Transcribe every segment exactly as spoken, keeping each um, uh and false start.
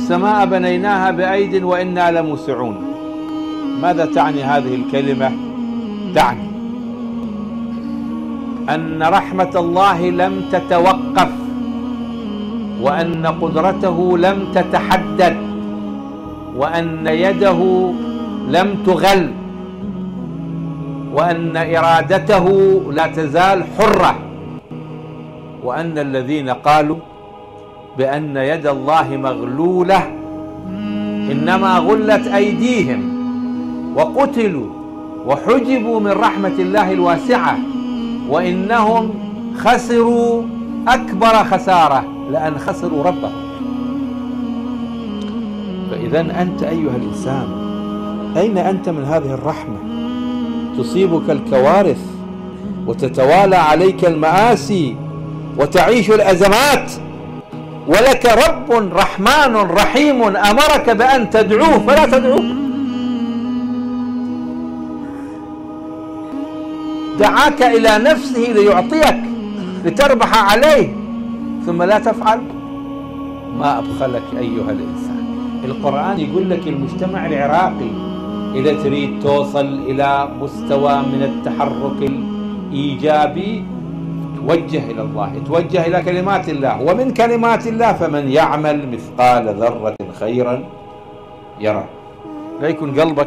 والسماء بنيناها بأيد وإنا لموسعون. ماذا تعني هذه الكلمة؟ تعني أن رحمة الله لم تتوقف، وأن قدرته لم تتحدد، وأن يده لم تغل، وأن إرادته لا تزال حرة، وأن الذين قالوا بأن يد الله مغلولة إنما غلت أيديهم وقتلوا وحجبوا من رحمة الله الواسعة، وإنهم خسروا أكبر خسارة لأن خسروا ربهم. فإذا أنت أيها الإنسان أين أنت من هذه الرحمة؟ تصيبك الكوارث وتتوالى عليك المآسي وتعيش الأزمات، ولك رب رحمن رحيم أمرك بأن تدعوه فلا تدعوه. دعاك إلى نفسه ليعطيك لتربح عليه ثم لا تفعل. ما أبخلك أيها الإنسان. القرآن يقول لك المجتمع العراقي إذا تريد توصل إلى مستوى من التحرك الإيجابي توجه إلى الله، توجه إلى كلمات الله، ومن كلمات الله فمن يعمل مثقال ذرة خيرا يرى. لا يكون قلبك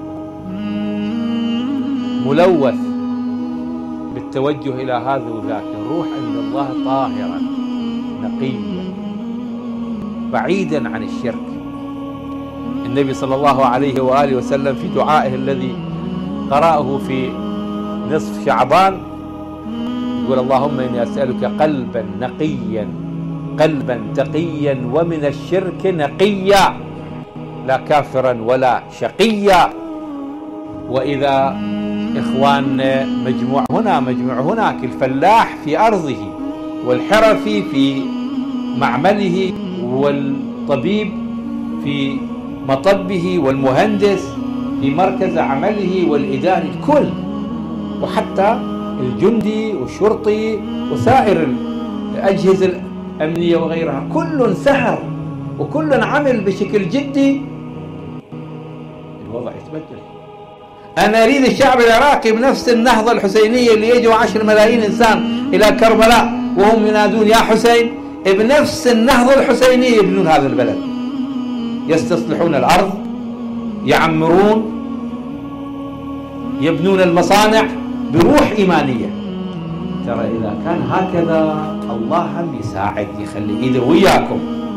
ملوث بالتوجه إلى هذا وذاك. الروح عند الله طاهرة نقية بعيدا عن الشرك. النبي صلى الله عليه وآله وسلم في دعائه الذي قرأه في نصف شعبان يقول اللهم إني أسألك قلبا نقيا قلبا تقيا ومن الشرك نقيا لا كافرا ولا شقيا. وإذا إخواننا مجموع هنا مجموع هناك، الفلاح في أرضه والحرفي في معمله والطبيب في مطبه والمهندس في مركز عمله والإداري الكل، وحتى الجندي والشرطي وسائر الأجهزة الأمنية وغيرها، كل سهر وكل عمل بشكل جدي. الوضع يتبدل. أنا أريد الشعب العراقي بنفس النهضة الحسينية اللي يجوا عشر ملايين إنسان إلى كربلاء وهم ينادون يا حسين، بنفس النهضة الحسينية يبنون هذا البلد، يستصلحون الأرض، يعمرون، يبنون المصانع بروح إيمانية. ترى إذا كان هكذا الله هم يساعد يخلي إيده وياكم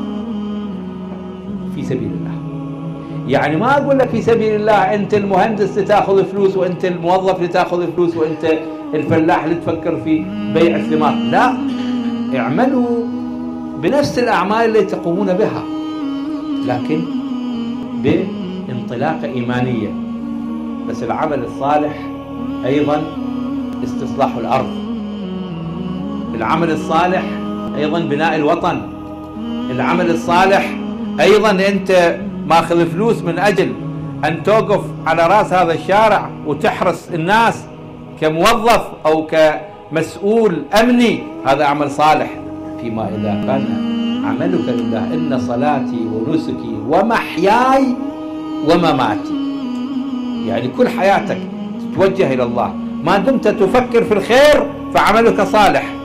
في سبيل الله. يعني ما أقول لك في سبيل الله أنت المهندس لتأخذ فلوس وأنت الموظف لتأخذ فلوس وأنت الفلاح اللي تفكر في بيع الثمار، لا، اعملوا بنفس الأعمال اللي تقومون بها لكن بانطلاقة إيمانية. بس العمل الصالح أيضا استصلاح الأرض، العمل الصالح أيضا بناء الوطن، العمل الصالح أيضا أنت ماخذ فلوس من أجل أن توقف على رأس هذا الشارع وتحرس الناس كموظف أو كمسؤول أمني، هذا عمل صالح. فيما إذا كان عملك لله إن صلاتي ونسكي ومحياي ومماتي، يعني كل حياتك تتوجه إلى الله، ما دمت تفكر في الخير فعملك صالح.